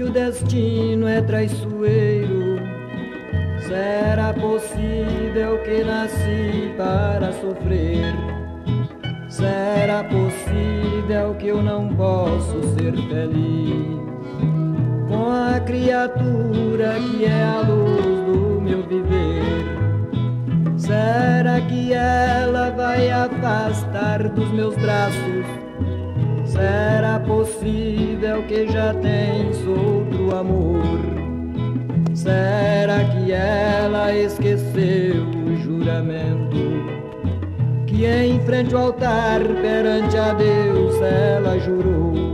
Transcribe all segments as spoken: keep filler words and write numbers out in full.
o destino é traiçoeiro, será possível que nasci para sofrer? Será possível que eu não posso ser feliz com a criatura que é a luz do meu viver? Será que ela vai afastar dos meus braços? Será possível que já tens outro amor? Será que ela esqueceu o juramento que em frente ao altar perante a Deus ela jurou?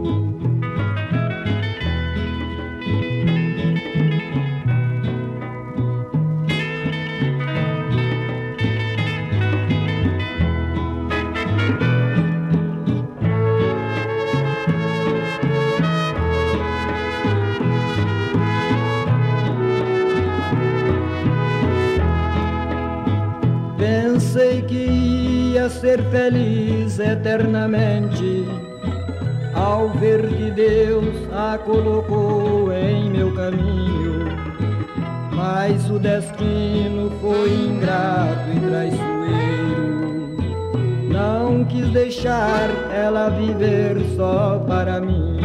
Pensei que ia ser feliz eternamente ao ver que Deus a colocou em meu caminho, mas o destino foi ingrato e traiçoeiro. Não quis deixar ela viver só para mim.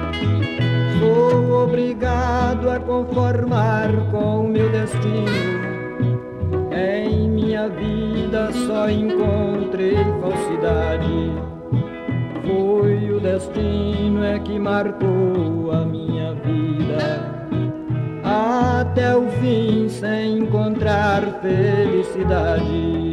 Sou obrigado a conformar com o meu destino. Em minha vida só encontrei falsidade. Foi o destino é que marcou a minha vida até o fim sem encontrar felicidade.